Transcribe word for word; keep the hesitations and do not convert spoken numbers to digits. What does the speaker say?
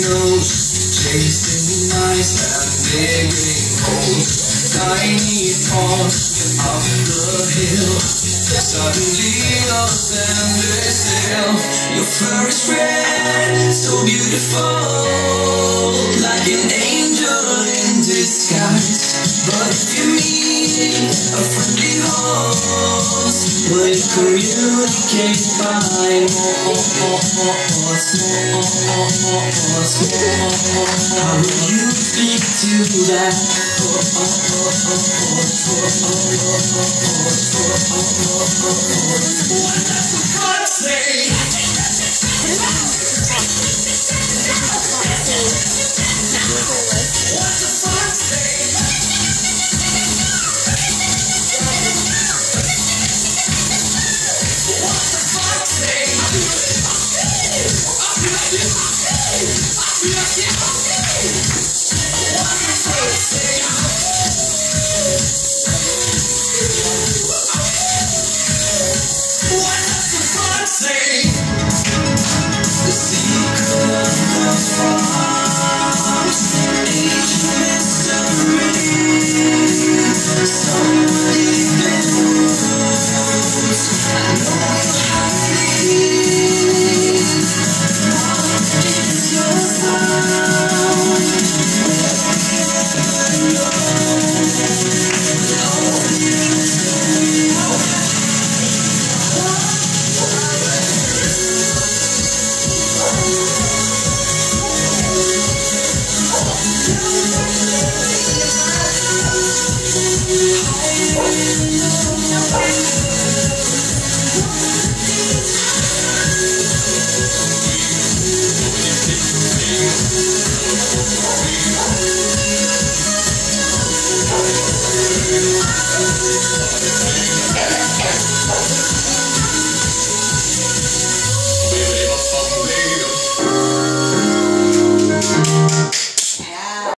nose, chasing mice and digging holes. Tiny paws up the hill, suddenly lost and still. Your fur is red, so beautiful, like an angel in disguise. But if you meet a friendly host, will you communicate by more, more, more, how will you speak to that? What does the frog say? What's the frog say? What's the frog say? The secret of the farms, ancient mystery. Somewhere deep in the woods, I know you're hiding. What is your sound?